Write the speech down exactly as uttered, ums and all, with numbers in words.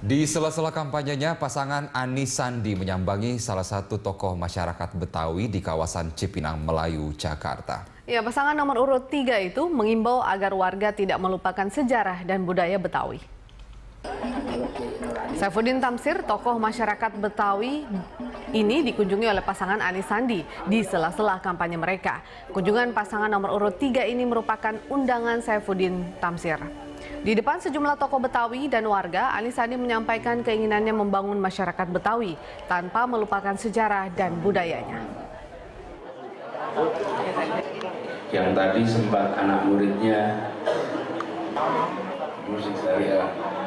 Di sela-sela kampanyenya, pasangan Anis Sandi menyambangi salah satu tokoh masyarakat Betawi di kawasan Cipinang Melayu, Jakarta. Ya, pasangan nomor urut tiga itu mengimbau agar warga tidak melupakan sejarah dan budaya Betawi. Saifuddin Tamsir, tokoh masyarakat Betawi ini dikunjungi oleh pasangan Anis Sandi di sela-sela kampanye mereka. Kunjungan pasangan nomor urut tiga ini merupakan undangan Saifuddin Tamsir. Di depan sejumlah tokoh Betawi dan warga, Anis Sandi menyampaikan keinginannya membangun masyarakat Betawi tanpa melupakan sejarah dan budayanya. Yang tadi sempat anak muridnya musik saya